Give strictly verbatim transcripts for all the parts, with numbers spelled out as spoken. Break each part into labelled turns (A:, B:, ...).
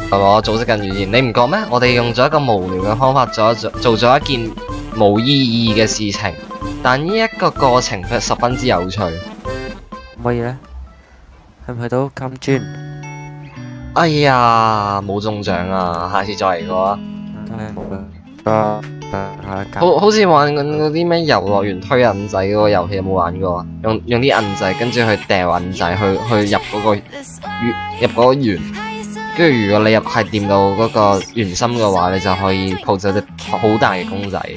A: 我組織緊語言，你唔覺咩？我哋用咗一個無聊嘅方法做咗做咗一件冇意義嘅事情，但呢一個過程卻十分之有趣。
B: 乜嘢咧？去唔去到金磚？
A: 哎呀，冇中獎啊！下次再嚟過啊！
B: 真係冇啦。
A: 好好似玩緊嗰啲咩遊樂園推銀仔嗰個遊戲，有冇玩過啊？用用啲銀仔，跟住去掟銀仔，去去入嗰個入嗰個圓。跟住如果你入係掂到嗰個圓心嘅話，你就可以抱走隻好大嘅公仔。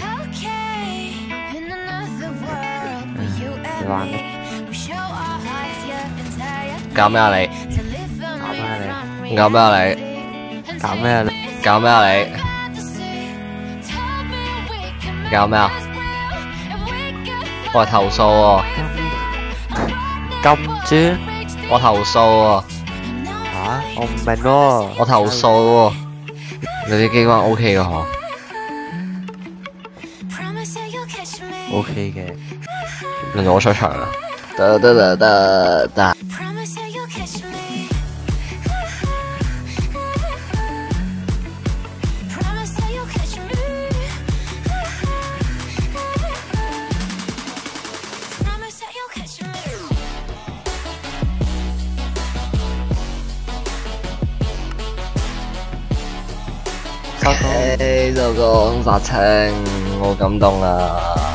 B: 你玩咩？
A: 搞咩啊你？
B: 搞咩啊你？
A: 搞咩啊你？
B: 搞咩啊你？
A: 搞咩啊你？搞咩啊？我係投訴喎！
B: 金磚？
A: 我投訴喎！
B: 吓？我唔明喎。
A: 我投訴喎！你啲機關 O K 嘅嗬
B: ？O K 嘅。
A: 輪到我出場啦！得得得得得。收工，收工，殺青，好感動啊！